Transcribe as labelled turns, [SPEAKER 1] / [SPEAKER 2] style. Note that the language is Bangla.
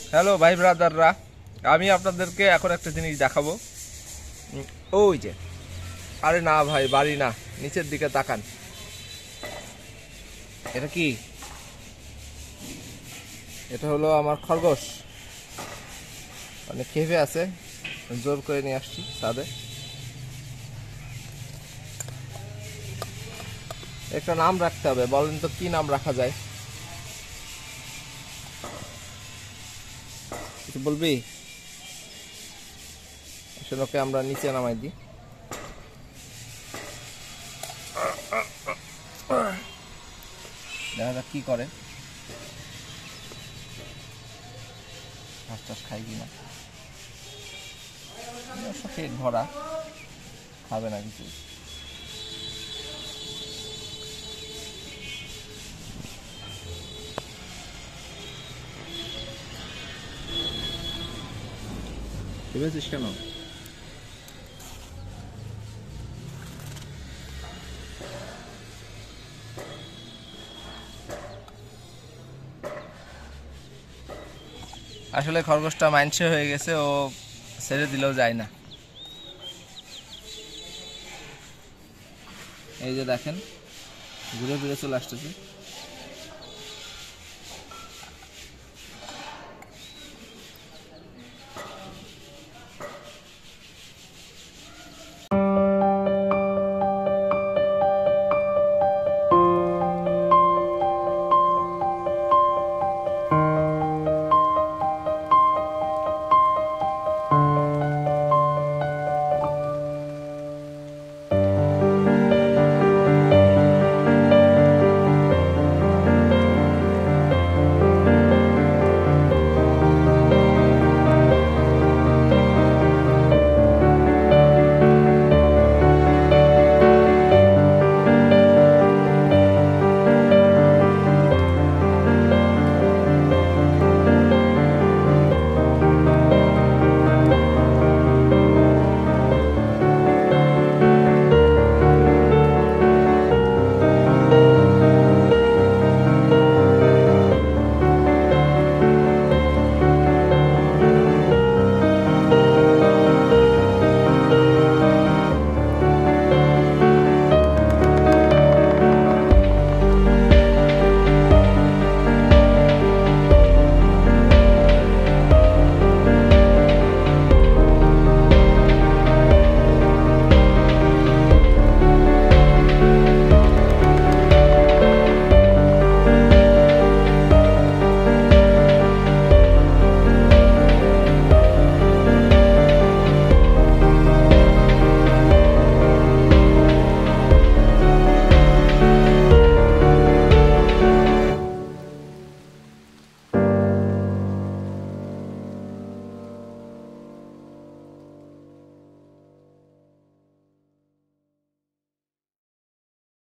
[SPEAKER 1] হ্যালো ভাই ব্রাদাররা, আমি আপনাদেরকে এখন একটা জিনিস দেখাবো। ওই যে, আরে না ভাই, বাড়ি না, নিচের দিকে তাকান। এটা কি? এটা হলো আমার খরগোশ। অনেক খেপে আছে, জোর করে নিয়ে আসছি ছাদে। একটা নাম রাখতে হবে, বলেন তো কি নাম রাখা যায়? কিছু বলবি? আসলে ওকে আমরা নিচে নামাই দিই, দেখা যাক কি করে, ঘাস টাস খাই কিনা। পেট ভরা, খাবে না কিছু। ভেবেছিস কেন? আসলে খরগোশটা মাইনসে হয়ে গেছে, ও ছেড়ে দিলেও যায় না। এই যে দেখেন, ঘুরে ফিরে চলে আসতেছে।